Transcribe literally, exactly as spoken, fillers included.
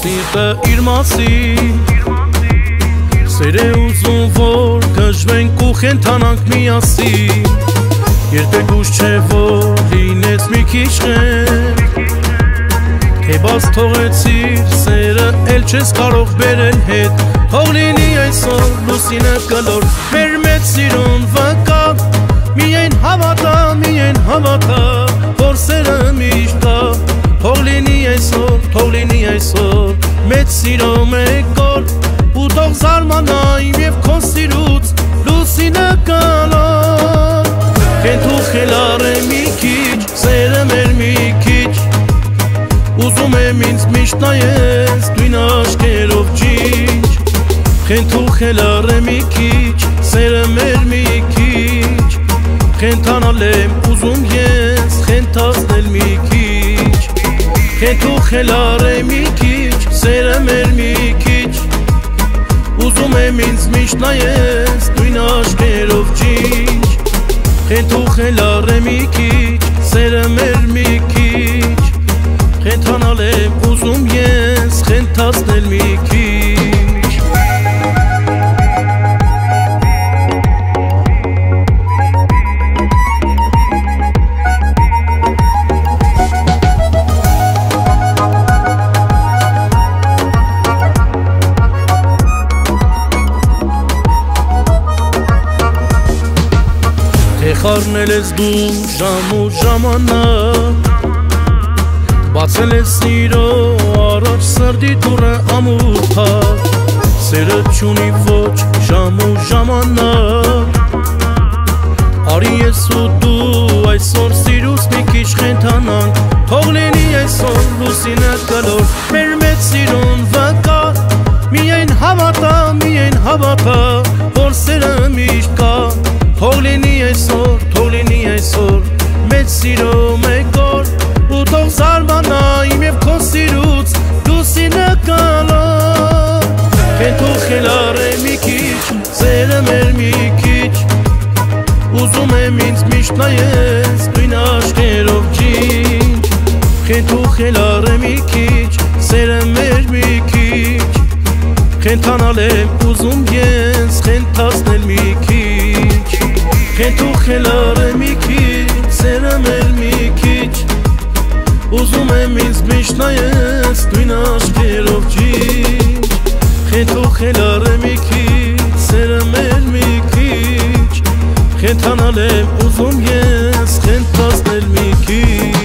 Սիրտը իր մասին Սեր է ուզում, որ կժվենք ու խենթանանք միասին Երբեք ուշ չէ, որ լինես մի քիչ խենթ Թե բաց թողեցիր սերը, էլ չես կարող բերել հետ Թող լինի այսօր լուսինը կլոր Մեր մեծ սիրուն վկա Միայն հավատա, միայն հավատա Որ սերը միշտ կա Թող լինի այսօր, թող լինի այսօր Մեծ սիրո մեկ օր Ու թող զարմանայիմ և քո սիրուց Լուսինը կլոր Քեզ ու խելառ է մի քիչ Սերը մեր մի քիչ Ուզում եմ ինձ միշտ նայես Դույն աչքերով ջինջ Քեզ ու խելառ է մի քիչ Սերը մեր մի քիչ Խենթանալ եմ ուզում ես Խենթացնել մի քիչ Քեզ ու խելառ է մի քիչ Սերը մեր մի քիչ Ուզում եմ ինձ միշտ նայես Դույն աչքերով ջինջ Քեզ ու խելառ է մի քիչ Սերը մեր մի քիչ Խենթանալ եմ ուզում ես Խենթացնել մի քիչ Խառնել ես դու ժամ ու ժամանակ Բացել ես սիրո առաջ սրդի դուռը ամուր Սերը չունի ոչ ժամ ու ժամանակ Արի ես ու դու այսօր սիրուց մի քիչ խենթանանք Թող լինի այսօր լուսինը կլոր Մեր մեծ սիրուն վկա Միայն հավատա, միայն հավատա Որ սերը միշտ կա Թող լինի այսօր, թող լինի այսօր Մեծ սիրո մեկ օր Ու թող զարմանայիմ և քո սիրուց Լուսինը կլոր Քեզ ու խելառ է մի քիչ Սերը մեր մի քիչ Ուզում եմ ինձ միշտ նայես Դույն աչքերով ջինջ Քեզ ու խելառ է մի քիչ Սերը մեր մի քիչ Խենթանալ եմ ուզում ես Խենթացնել մի քիչ Քեզ ու խելառ է մի քիչ Սերը մեր մի քիչ Ուզում եմ ինձ միշտ նայես Դույն աչքերով ջինջ Քեզ ու խելառ է մի քիչ Սերը մեր մի քիչ Խենթանալ եմ ուզում ես Խենթացնել մի քիչ